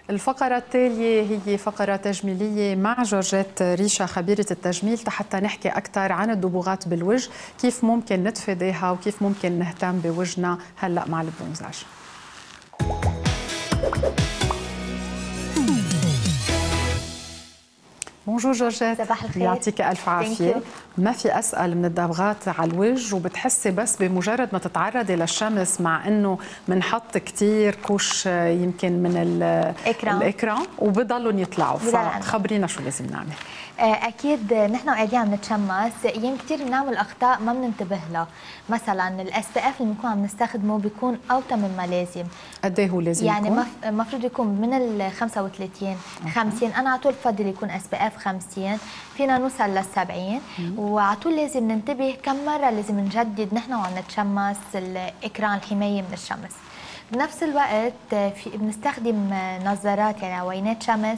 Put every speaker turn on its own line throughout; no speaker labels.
الفقرة التالية هي فقرة تجميلية مع جورجيت ريشا خبيرة التجميل حتى نحكي أكثر عن الدبوغات بالوجه، كيف ممكن نتفاداها وكيف ممكن نهتم بوجهنا هلأ مع البرونزاج. بونجور جورجيت،
صباح الخير،
يعطيك ألف عافية. ما في أسأل من الدبغات على الوجه، وبتحسي بس بمجرد ما تتعرضي للشمس مع إنه بنحط كتير كوش يمكن من الإكران وبضلوا يطلعوا، فخبرينا شو لازم نعمل.
اكيد نحن وقاعدين عم نتشمس ايام كثير بنعمل اخطاء ما بننتبه لها، مثلا الاس بي اف اللي بنكون عم نستخدمه بيكون اوطى مما لازم.
قد ايه هو لازم
يعني
يكون؟
المفروض يكون من ال 35 50. انا على طول بفضل يكون اس بي اف 50، فينا نوصل لل 70، وعلى طول لازم ننتبه كم مره لازم نجدد نحن وعم نتشمس الاكران الحمايه من الشمس. بنفس الوقت بنستخدم نظارات يعني عوينات شمس،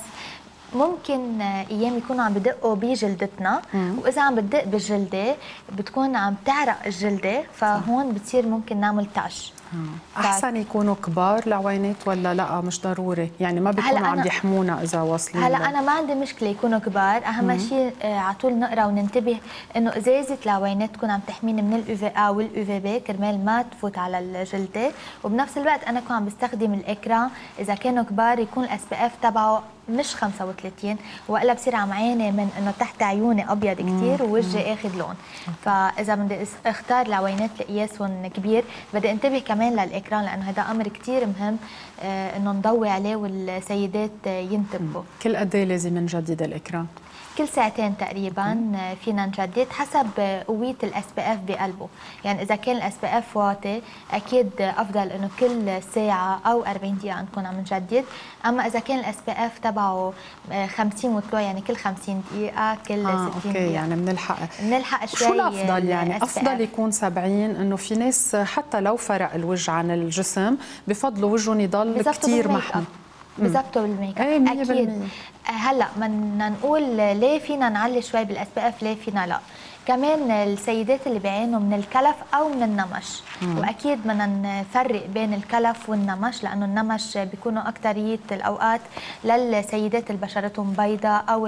ممكن ايام يكونوا عم بدقوا بجلدتنا، واذا عم بتدق بالجلده بتكون عم تعرق الجلده، فهون بتصير ممكن نعمل تاش.
احسن يكونوا كبار العوينات ولا لا مش ضروري؟ يعني ما بيكونوا عم يحمونا اذا واصلين.
هلا انا ما عندي مشكله يكونوا كبار، اهم شيء على طول نقرا وننتبه انه ازازه العوينات تكون عم تحميني من اليو في ا واليو في بي كرمال ما تفوت على الجلده، وبنفس الوقت انا كون عم بستخدم الاكران اذا كانوا كبار يكون الاس بي اف تبعه مش 35، والا بصير عم عاني من انه تحت عيوني ابيض كثير ووجهي اخذ لون. فاذا بدي اختار العوينات لقياسهم كبير بدي انتبه كمان للاكران، لانه هذا امر كثير مهم انه نضوي عليه والسيدات ينتبهوا.
كل قد ايه لازم نجدد الاكران؟
كل ساعتين تقريبا فينا نجدد حسب قويه الاس بي اف بقلبه، يعني اذا كان الاس بي اف واطي اكيد افضل انه كل ساعه او 40 دقيقه نكون عم نجدد، اما اذا كان الاس بي اف تبعه 50 وطلوع يعني كل 50 دقيقه كل 60 دقيقه.
يعني
بنلحق شوي.
شو الافضل؟ يعني افضل يكون 70؟ انه في ناس حتى لو فرق الوجه عن الجسم بفضلوا وجههم يضل كثير محمي.
بظبطوا بالميك اب.
ايه
اكيد. هلا بدنا نقول ليه فينا نعلي شوي بالاس بي اف، ليه فينا لا. كمان السيدات اللي بيعانوا من الكلف او من النمش، واكيد بدنا نفرق بين الكلف والنمش، لانه النمش بيكونوا اكثريه الاوقات للسيدات اللي بشرتهم بيضاء او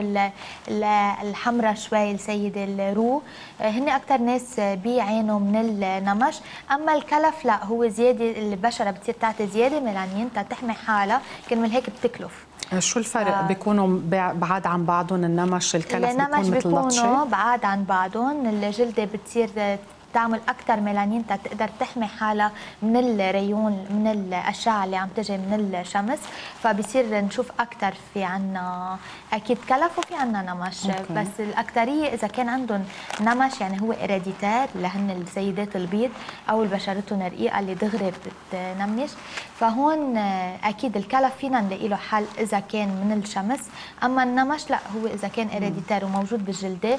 الحمراء شوي، السيده الرو هن اكثر ناس بيعانوا من النمش. اما الكلف لا، هو زياده البشره بتصير تعطي زياده ميلانين تحمي حالها كرمال هيك بتكلف.
شو الفرق؟ بيكونوا بعاد عن بعضهم؟ النمش الكلف بيكون مثل
بيكونوا بعاد عن بعضهم، الجلده بتصير تعمل اكثر ميلانين تقدر تحمي حالها من الريون من الاشعه اللي عم تجي من الشمس، فبصير نشوف اكثر في عنا اكيد كلف وفي عنا نمش. بس الاكثريه اذا كان عندهم نمش يعني هو اريديتار لهن السيدات البيض او بشرتهم رقيقه اللي دغري بتنمش، فهون اكيد الكلف فينا نلاقي له حل اذا كان من الشمس، اما النمش لا، هو اذا كان اريديتار وموجود بالجلده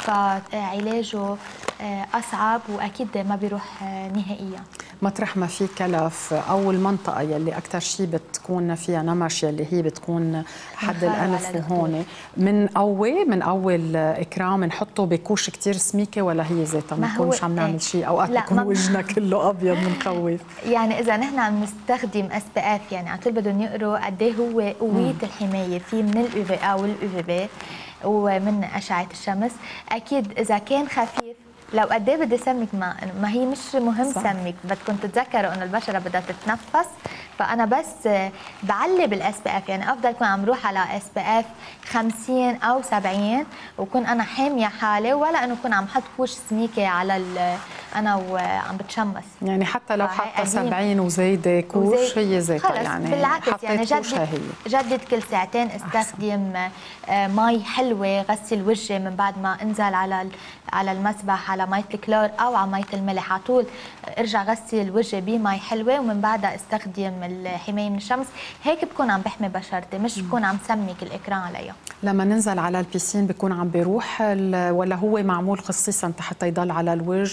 فعلاجه اصعب واكيد ما بيروح نهائيا.
مطرح ما في كلف او المنطقه يلي اكثر شيء بتكون فيها نمش يلي هي بتكون حد الانف وهون، من اول اكرام بنحطه بكوش كثير سميكه ولا هي ذاتها ما نكونش عم نعمل شيء؟ اوقات بيكون وجهنا كله ابيض بنخوف.
يعني اذا نحن عم نستخدم اس بي اف يعني على طول بدهم يقروا قد ايه هو قويه الحمايه في من اليو في ا واليو في بي ومن اشعه الشمس. اكيد اذا كان خفيف لو قد ايه بدي سمك ما هي مش مهم سمك، بدكم تتذكروا انه البشره بدها تتنفس، فانا بس بعلي بالاس بي اف، يعني افضل اكون عم روح على اس بي اف 50 او 70 وكون انا حاميه حالي، ولا انه اكون عم حط كوش سميكه على انا وعم بتشمس.
يعني حتى لو حاطه 70 وزايده كوش هي ذاتها، يعني
بالعكس يعني جدد كل ساعتين، استخدم مي حلوه غسل وجهي من بعد ما انزل على المسبح على ميه الكلور او على ميه الملح، على طول ارجع غسل وجهي بمي حلوه ومن بعدها استخدم الحمايه من الشمس، هيك بكون عم بحمي بشرتي مش بكون عم سمك الاكران عليها.
لما ننزل على البيسين بكون عم بيروح ولا هو معمول خصيصا حتى يضل على الوجه وما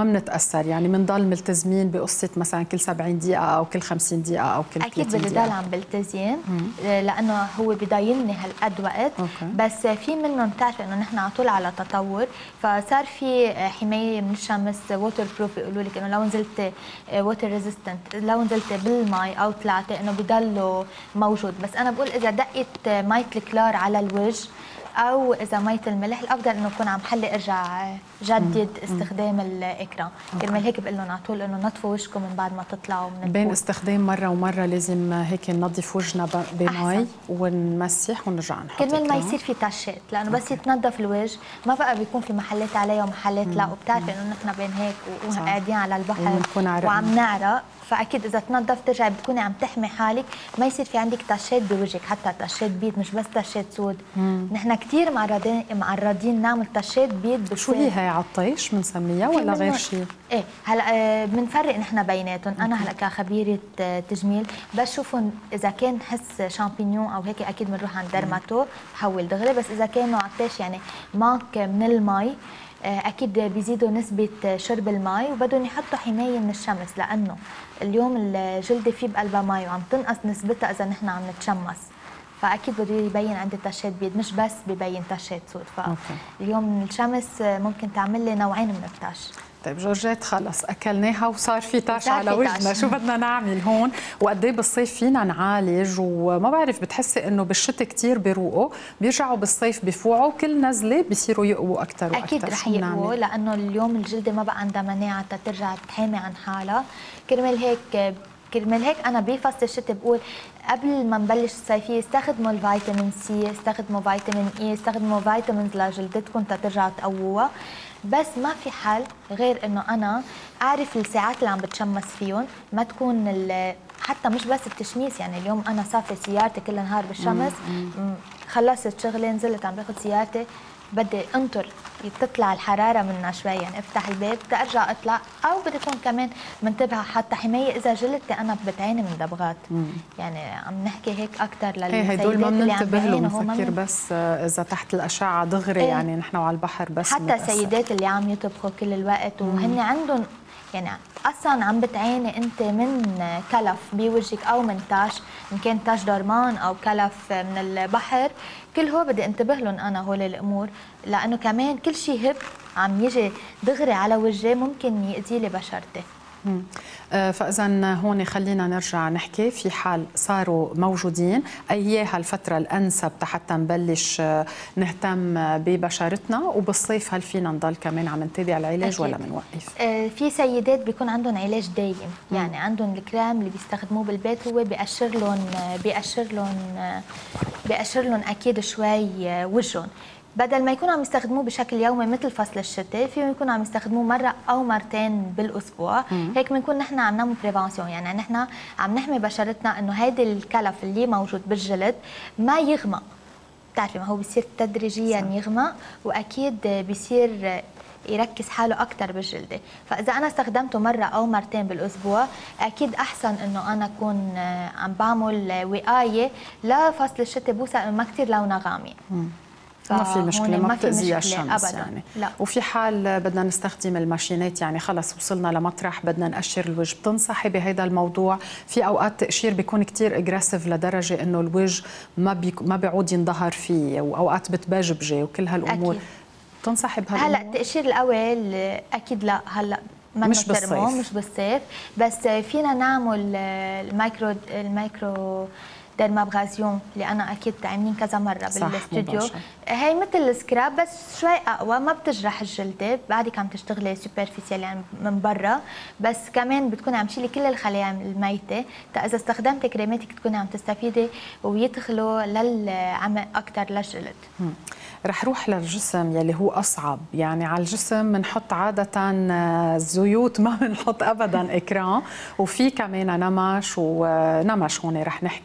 وما بنتاثر، يعني بنضل ملتزمين بقصه مثلا كل 70 دقيقه او كل 50 دقيقه او كل 30 دقيقه؟
اكيد بدي ضل عم بلتزم لانه هو بضايلني هالقد وقت. بس في منهم بتعرفي انه نحن على طول على تطور، فصار في حمايه من الشمس ووتر بروف، بيقولوا لك انه لو نزلت ووتر ريزيستنت، لو نزلت بالمي او طلعتي انه بضله موجود. بس انا بقول اذا دقت ميه الكلار على الوجه او اذا ميه الملح، الافضل انه اكون عم حلي ارجع جدد استخدام الاكرام. كرمال هيك بقول لهم على طول انه نظفوا وجهكم من بعد ما تطلعوا من
بين استخدام مره ومره لازم هيك ننظف وجهنا بمي ونمسح ونرجع نحط
كرمال ما يصير في تاشات، لانه بس يتنظف الوجه ما بقى بيكون في محلات عليه ومحلات لا. وبتعرفي انه نحن بين هيك وقاعدين على البحر وعم نعرق، فاكيد اذا تنظف ترجعي بتكوني عم تحمي حالك، ما يصير في عندك تاشات بوجهك، حتى تاشات بيض مش بس تاشات سود. نحن كثير معرضين نعمل تاشات بيض.
شو هي عطيش بنسميها ولا غير شيء؟
ايه هلا بنفرق نحن بيناتهم. انا هلا كخبيره تجميل بشوفهم اذا كان حس شامبينيون او هيك اكيد بنروح عند درماتو بحول دغري، بس اذا كانوا عطيش يعني ماك من المي اكيد بيزيدوا نسبه شرب المي، وبدهم يحطوا حمايه من الشمس، لانه اليوم الجلده في بقلبها مي وعم تنقص نسبتها اذا نحن عم نتشمس، فاكيد بده يبين عندي تاشات بيض مش بس ببين تاشات سود. فاليوم الشمس ممكن تعمل لي نوعين من التاش.
طيب جورجيت، خلص اكلناها وصار في تاش على وجهنا، شو بدنا نعمل هون؟ وقد ايه بالصيف فينا نعالج؟ وما بعرف، بتحسي انه بالشتاء كثير بيروقوا، بيرجعوا بالصيف بيفوعوا، كل نزله بيصيروا يقووا اكثر واكثر؟
اكيد رح يقووا، لانه اليوم الجلده ما بقى عندها مناعه ترجع تحامي عن حالها. كرمال هيك انا بفصل الشتاء بقول قبل ما نبلش الصيفيه استخدموا الفيتامين سي، استخدموا فيتامين اي، استخدموا فيتامينز لجلدتكم ترجعوا تقووها. بس ما في حل غير انه انا اعرف الساعات اللي عم بتشمس فيهم، ما تكون حتى مش بس التشميس. يعني اليوم انا صافي سيارتي كل نهار بالشمس، خلصت شغلي نزلت عم باخذ سيارتي، بدي انطر تطلع الحراره منها شوي، يعني افتح الباب بدي ارجع اطلع، او بدي اكون كمان منتبهه حتى حمايه اذا جلدتي انا بتعاني من دبغات. يعني عم نحكي هيك اكثر للسيدات اللي عم بيعانوا،
بنفكر بس اذا تحت الاشعه دغري يعني نحن على البحر بس
حتى السيدات اللي عم يطبخوا كل الوقت وهن عندهم يعني اصلا عم بتعاني انت من كلف بوجهك او من تاش، ان كان تاش درمان او كلف من البحر، كل هو بدي انتبه لهم انا هول الامور، لانه كمان كل شيء هب عم يجي دغري على وجهي ممكن يأذي لي بشرتي.
فاذا هون خلينا نرجع نحكي في حال صاروا موجودين، اياها الفتره الانسب حتى نبلش نهتم ببشرتنا، وبالصيف هل فينا نضل كمان عم نتابع العلاج ولا بنوقف؟
في سيدات بيكون عندهم علاج دايم، يعني عندهم الكريم اللي بيستخدموه بالبيت هو بيقشر لهم اكيد شوي وجههم، بدل ما يكونوا عم يستخدموه بشكل يومي مثل فصل الشتاء، فيهم يكونوا عم يستخدموه مره او مرتين بالاسبوع. هيك بنكون نحن عم نعمل بريفانسيون، يعني نحن عم نحمي بشرتنا انه هيدا الكلف اللي موجود بالجلد ما يغمق. بتعرفي ما هو بيصير تدريجيا يغمق، واكيد بيصير يركز حاله اكثر بالجلده. فاذا انا استخدمته مره او مرتين بالاسبوع اكيد احسن انه انا اكون عم بعمل وقايه لفصل الشتاء، بوثق ما كثير لونه غامق.
ما في مشكله، ما بتأذيها الشمس
أبداً.
يعني.
لا.
وفي حال بدنا نستخدم الماشينات، يعني خلص وصلنا لمطرح بدنا نقشر الوجه، بتنصحي بهذا الموضوع؟ في اوقات تقشير بيكون كثير اجريسيف لدرجه انه الوجه ما بيعود ينظهر فيه، واوقات بتبجبجي وكل هالامور، بتنصحي بهالامور؟
هلا التقشير الاول اكيد لا، هلا
مش بالصيف،
مش بالصيف، بس فينا نعمل المايكرو ديرمابغازيون اللي انا اكيد عاملين كذا مره بالاستوديو. هي مثل السكراب بس شوي اقوى، ما بتجرح الجلده، بعدك عم تشتغلي سوبرفيسيال يعني من برا، بس كمان بتكوني عم تشيلي كل الخلايا الميته، اذا استخدمتي كريماتك تكوني عم تستفيدي ويدخلوا للعمق اكثر للجلد.
رح روح للجسم يلي هو أصعب، يعني على الجسم بنحط عادة زيوت، ما بنحط أبدا إكرام، وفي كمان نمش ونمش هون رح نحكي.
أكيد.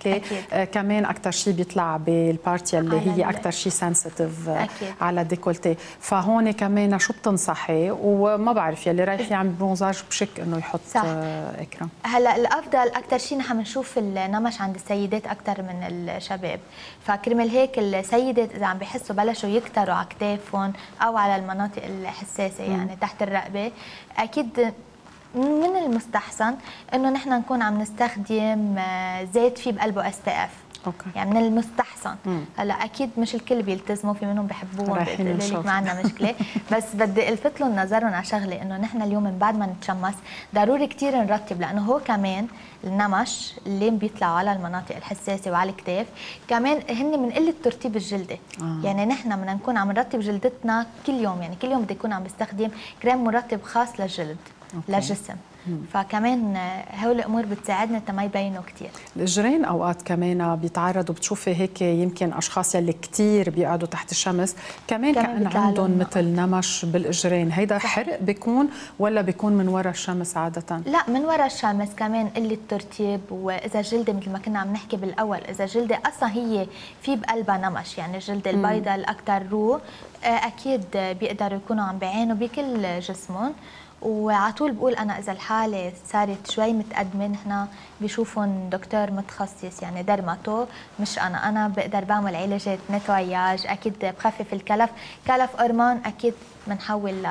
كمان اكثر شيء بيطلع بالبارتي اللي هي اكثر شيء سنسيتيف على الديكولتي. فهون كمان شو بتنصحي؟ وما بعرف يلي رايح يعمل برونزاج بشك انه يحط اكرام.
هلا الافضل اكثر شيء نحن بنشوف النمش عند السيدات اكثر من الشباب، فكرمال هيك السيدات اذا عم بحسوا بلشوا يكتروا على كتافهم او على المناطق الحساسه يعني تحت الرقبه، اكيد من المستحسن انه نحن نكون عم نستخدم زيت فيه بقلبه SPF. يعني من المستحسن. هلا اكيد مش الكل بيلتزموا، في منهم بحبوهم بيقولوا ما عندنا مشكله، بس بدي الفت لهم نظرهم على شغله انه نحن اليوم من بعد ما نتشمس ضروري كثير نرطب، لانه هو كمان النمش اللي بيطلعوا على المناطق الحساسه وعلى الكتاف كمان هن من قله ترطيب الجلده. يعني نحن بدنا نكون عم نرطب جلدتنا كل يوم، يعني كل يوم بدي اكون عم بستخدم كريم مرطب خاص للجلد للجسم. فكمان هول الامور بتساعدنا ما يبينوا كثير.
الاجرين اوقات كمان بيتعرضوا، بتشوفي هيك يمكن اشخاص يلي كثير بيقعدوا تحت الشمس كمان كان عندهم مثل نمش بالاجرين، هيدا حرق بيكون ولا بيكون من وراء الشمس عاده؟
لا، من وراء الشمس كمان قله ترطيب، واذا الجلده مثل ما كنا عم نحكي بالاول، اذا الجلده اصلا هي في بقلبها نمش، يعني الجلده البيضاء الاكثر رو، اكيد بيقدروا يكونوا عم بيعانوا بكل جسمهم. وعلى طول بقول انا اذا الحاله صارت شوي متقدمه نحن بشوفهم دكتور متخصص يعني درماتو، مش انا بقدر بعمل علاجات نتوياج، اكيد بخفف الكلف، كلف هرمون اكيد بنحول ل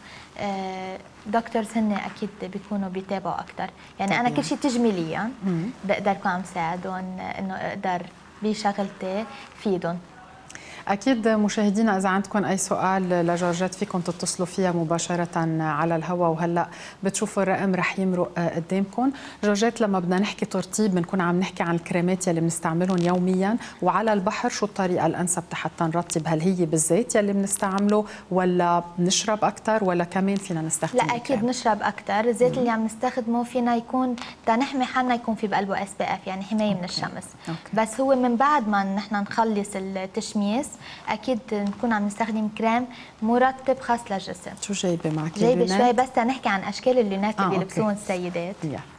دكتورز هن اكيد بيكونوا بيتابعوا اكثر. يعني انا كل شيء تجميليا بقدر اكون عم ساعدهم انه اقدر بشغلتي فيدهم.
أكيد مشاهدينا إذا عندكم أي سؤال لجورجيت فيكم تتصلوا فيها مباشرة على الهواء، وهلأ بتشوفوا الرقم رح يمرق قدامكم. جورجيت لما بدنا نحكي ترطيب بنكون عم نحكي عن الكريمات يلي بنستعملهم يوميا، وعلى البحر شو الطريقة الأنسب حتى نرطب؟ هل هي بالزيت يلي بنستعمله ولا بنشرب أكثر ولا كمان فينا نستخدم؟
لا أكيد نشرب أكثر. الزيت اللي عم نستخدمه فينا يكون تنحمي حالنا يكون في بقلبه SPF يعني حماية من الشمس. بس هو من بعد ما نحن نخلص التشميس اكيد نكون عم نستخدم كريم مرطب خاص للجسم.
شو جايبه معك؟
جايبه شوي بس تنحكي عن اشكال اللونات اللي بيلبسوهم السيدات.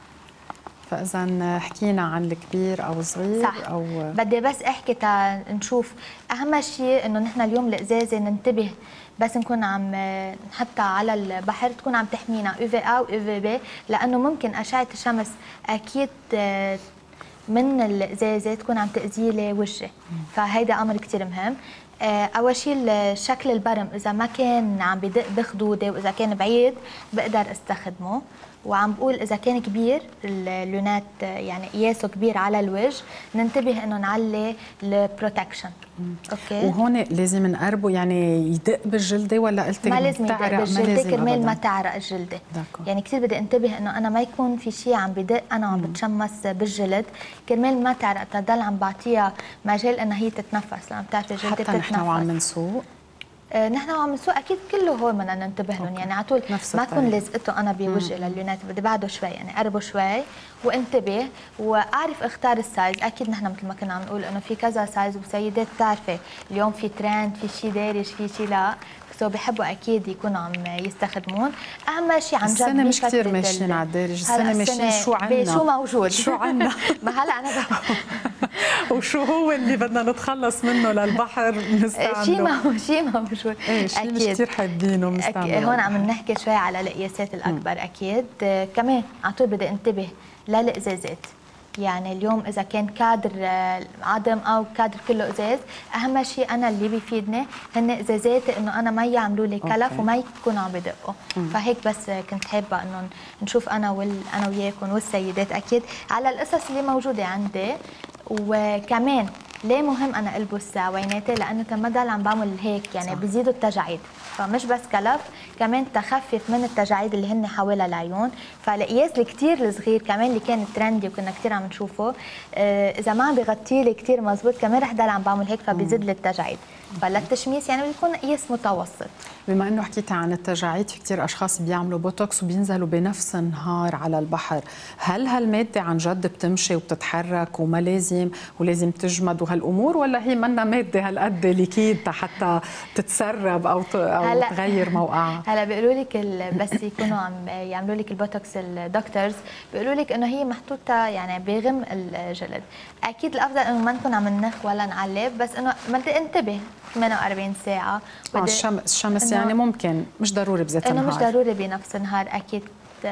فاذا حكينا عن الكبير او الصغير
صح.
او
بدي بس احكي نشوف اهم شيء انه نحن اليوم الازازه ننتبه بس نكون عم نحطها على البحر تكون عم تحمينا UVA و UVB، لانه ممكن اشعه الشمس اكيد من الازازه تكون عم تاذي لي وجهي، فهيدا امر كثير مهم. اول شيء شكل البرم اذا ما كان عم بدق بخدوده واذا كان بعيد بقدر استخدمه، وعم بقول اذا كان كبير اللونات يعني قياسه كبير على الوجه ننتبه انه نعلي البروتكشن. اوكي،
وهون لازم نقربه يعني يدق بالجلده ولا قلتي
ما لازم يدق بالجلده كرمال ما تعرق الجلده. يعني كثير بدي انتبه انه انا ما يكون في شيء عم بدق انا عم بتشمس بالجلد كرمال ما تعرق، تضل عم بعطيها مجال انها هي تتنفس، لما بتعرفي الجلده بتتنفس.
حتى نحن وعم نسوق
نحن وعم نسوق اكيد كله هول بدنا ننتبه لهم، يعني على طول ما تكون لازقته انا بوجهي لليونات، بدي بعده شوي يعني قربه شوي وانتبه واعرف اختار السايز. اكيد نحن مثل ما كنا عم نقول انه في كذا سايز، وسيدات بتعرفي اليوم في ترند، في شيء دارج، في شيء لا، سو بحبوا اكيد يكونوا عم يستخدمون. اهم شيء عن جد
السنه مش كثير ماشيين على الدارج، السنه ماشيين شو عندنا،
شو موجود،
شو عندنا
ما هلا انا
وشو هو اللي بدنا نتخلص منه للبحر نستعمله.
شيء موجود
شيء مش كثير حابينه بنستعمله.
هون عم نحكي شوي على القياسات الاكبر. اكيد كمان على طول بدي انتبه للازازات، يعني اليوم اذا كان كادر عدم او كادر كله ازاز، اهم شيء انا اللي بيفيدني هن ازازاتي انه انا ما يعملوا لي كلف وما يكونوا عم بدقوا. فهيك بس كنت حابه انه نشوف انا وياكم والسيدات اكيد على القصص اللي موجوده عندي. وكمان ليه مهم انا البس عويناتي؟ لانه لما ضل عم بعمل هيك يعني بيزيدوا التجاعيد، فمش بس كلف كمان تخفف من التجاعيد اللي هن حوالين العيون. فالقياس الكثير الصغير كمان اللي كان ترندي وكنا كثير عم نشوفه، اذا ما عم بغطي لي كثير مزبوط كمان رح ضل عم بعمل هيك فبيزيد لي التجاعيد. فللتشميس يعني بيكون قياس متوسط.
بما انه حكيتي عن التجاعيد، في كثير اشخاص بيعملوا بوتوكس وبينزلوا بنفس النهار على البحر، هل هالماده عن جد بتمشي وبتتحرك وما لازم ولازم تجمد وهالامور، ولا هي منا ماده هالقد ليكيد حتى تتسرب او تغير موقعها؟
هلا بيقولوا لك بس يكونوا عم يعملوا لك البوتوكس الدكتورز بيقولوا لك انه هي محطوطه يعني بغم الجلد. اكيد الافضل انه ما نكون عم ننخ ولا نعلب، بس انه ما انتبه 48 ساعه.
الشمس يعني ممكن مش ضروري بذات النهار،
انه مش ضروري بنفس النهار اكيد.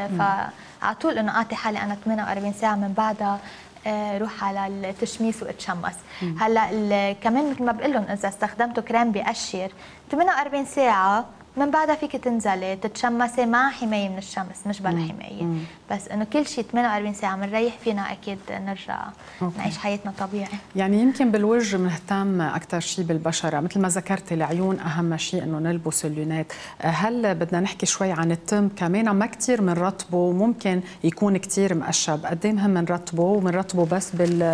فعلى طول انه اعطي حالي انا 48 ساعه من بعدها روح على التشميس واتشمس. هلا كمان مثل ما بقول لهم اذا استخدمتوا كريم بقشر 48 ساعه من بعدها فيك تنزلي تتشمسي مع حمايه من الشمس مش بلا حمايه. بس انه كل شيء 48 ساعه بنريح فينا اكيد نرجع نعيش حياتنا طبيعي.
يعني يمكن بالوجه بنهتم اكثر شيء بالبشره، مثل ما ذكرتي العيون اهم شيء انه نلبس اللونات. هل بدنا نحكي شوي عن التم كمان؟ ما كثير بنرطبه، ممكن يكون كثير مقشب، قد ايه مهم نرطبه؟ وبنرطبه بس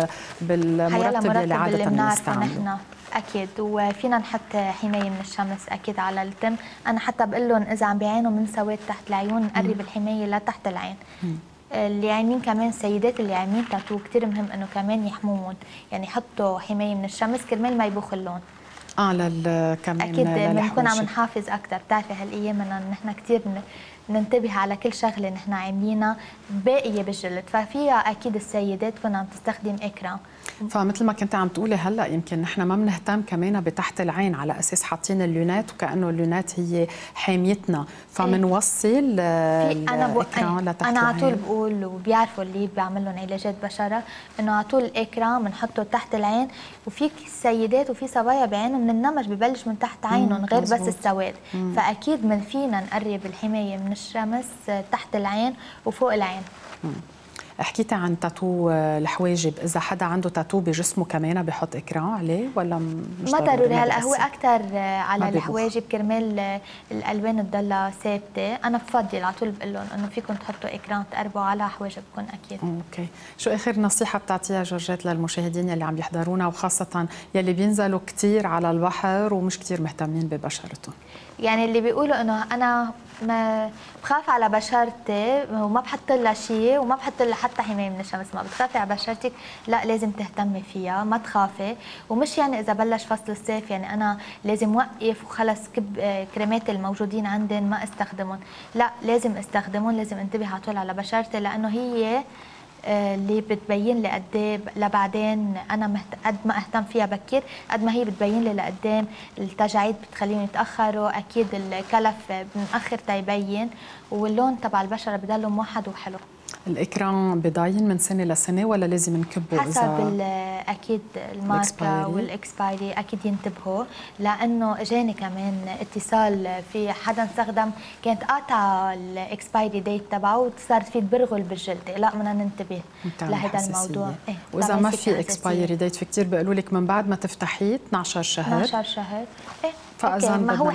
بالمرطب اللي عاده بنستعمله.
اكيد، وفينا نحط حمايه من الشمس اكيد على التم. انا حتى بقول لهم اذا عم بيعانوا من سواد تحت العيون نقرب الحمايه لتحت العين. اللي عايمين كمان السيدات اللي عايمين تاتو كثير مهم انه كمان يحموهم، يعني يحطوا حمايه من الشمس كرمال ما يبوخ اللون.
كمان
اكيد بنكون عم نحافظ اكثر. بتعرفي هالايام انه نحن كثير ننتبه على كل شغله نحن عاملينها باقيه بالجلد، ففيها اكيد السيدات تكون عم تستخدم اكرام.
فمثل ما كنت عم تقولي هلا يمكن نحن ما بنهتم كمان بتحت العين على اساس حاطين اللونات وكانه اللونات هي حاميتنا، فبنوصل الاكرام لتحت العين.
انا على طول بقول وبيعرفوا اللي بيعمل لهم علاجات بشره انه على طول الاكرام بنحطه تحت العين. وفي سيدات وفي صبايا بعينهم من النمش ببلش من تحت عينهم غير بس السواد. فاكيد من فينا نقرب الحمايه من الشمس تحت العين وفوق العين.
حكيتي عن تاتو الحواجب، اذا حدا عنده تاتو بجسمه كمان بيحط اكران عليه ولا مش
ما ضروري؟ هلا هو اكثر على الحواجب كرمال الالوان تضلها ثابته. انا بفضل على طول بقول لهم انه فيكم تحطوا اكران تقربوا على حواجبكم اكيد.
اوكي، شو اخر نصيحه بتعطيها جورجيت للمشاهدين يلي عم يحضرونا وخاصه يلي بينزلوا كثير على البحر ومش كثير مهتمين ببشرتهم؟
يعني اللي بيقولوا انه انا ما بخاف على بشرتي وما بحط لها شيء وما بحط لها حتى حمايه من الشمس، ما بتخافي على بشرتك؟ لا، لازم تهتمي فيها، ما تخافي. ومش يعني اذا بلش فصل الصيف يعني انا لازم وقف وخلص كب كريمات الموجودين عندن ما استخدمهم. لا، لازم استخدمهم، لازم انتبه على طول على بشرتي لانه هي اللي بتبين لي قد ايه لبعدين انا قد ما اهتم فيها بكير قد ما هي بتبين لي لقدام. التجاعيد بتخليهم يتاخروا، اكيد الكلف بنأخر تيبين، واللون تبع البشره بضله موحد وحلو.
الاكران بضاين من سنه لسنه ولا لازم نكبه؟
حسب اكيد الماركه والاكسبايري اكيد ينتبهوا، لانه اجاني كمان اتصال في حدا استخدم كانت قاطعه الاكسبايري ديت تبعه وصارت في تبرغل بالجلده. لا، بدنا ننتبه لهذا الموضوع.
واذا ما في اكسبايري ديت في كثير بيقولوا لك من بعد ما تفتحيه 12 شهر
12 شهر.
فاذا
ما هو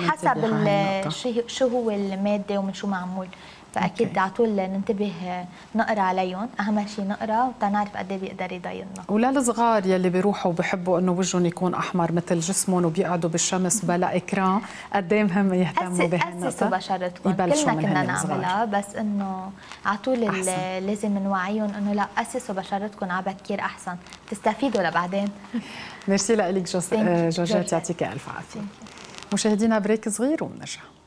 حسب شو هو الماده ومن شو معمول. فاكيد على طول ننتبه نقرا عليهم، اهم شيء نقرا وتنعرف قد ايه بيقدر يضايقنا.
وللصغار يلي بيروحوا وبحبوا انه وجههم يكون احمر مثل جسمهم وبيقعدوا بالشمس بلا اكران، قد ايه مهم يهتموا بهالنقطه؟
اسسوا بشرتكم، كلنا كنا نعملها، بس انه على طول لازم نوعيهم انه لا، اسسوا بشرتكم على بكير احسن تستفيدوا لبعدين.
ميرسي لك جورجيت، يعطيك الف عافيه. مشاهدينا بريك صغير وبنرجع.